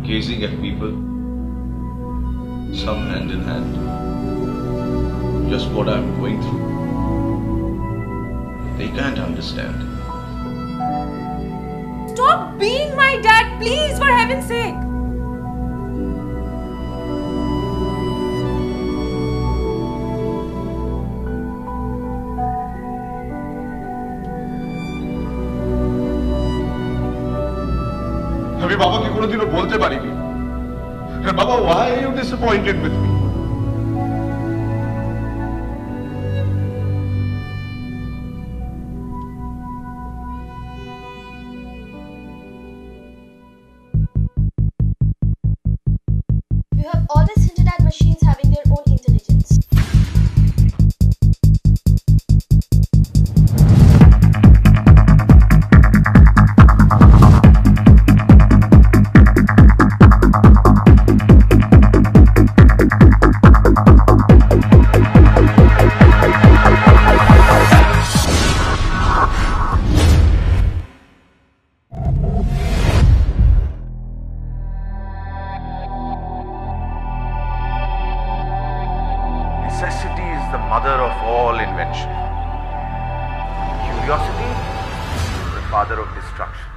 gazing at people, some hand in hand. Just what I'm going through. They can't understand. Stop being my dad, please, for heaven's sake. আমি বাবাকে কোনোদিনও বলতে পারিনি। বাবা, why are you disappointed with me? You have always hinted at machines having their own intelligence. Necessity is the mother of all invention. Curiosity, the father of destruction.